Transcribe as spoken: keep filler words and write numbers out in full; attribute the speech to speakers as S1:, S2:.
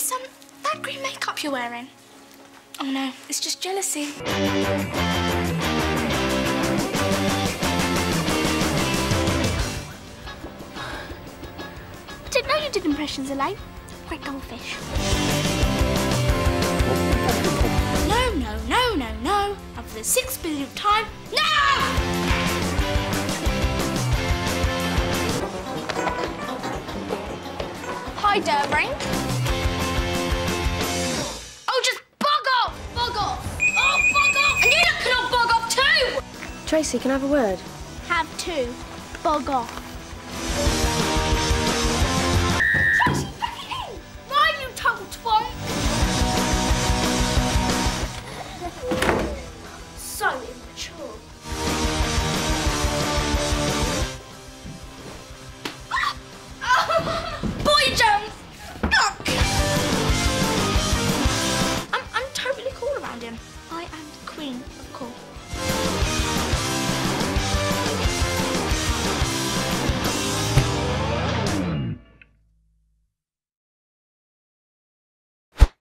S1: It's, um, that green makeup you're wearing. Oh, no, it's just jealousy. I didn't know you did impressions, Elaine. Great goldfish. No, no, no, no, no. And for the six billionth time, no! Hi, Durbrain. Oh, just bug off! Bug off! Oh, bug off! And you lot can all bug off too!
S2: Tracy, can I have a word?
S1: Have two. Bug off. Tracy, back it in! Why, you total twat? So immature. Boy Jones! I'm, I'm totally cool around him. I am the queen of cool.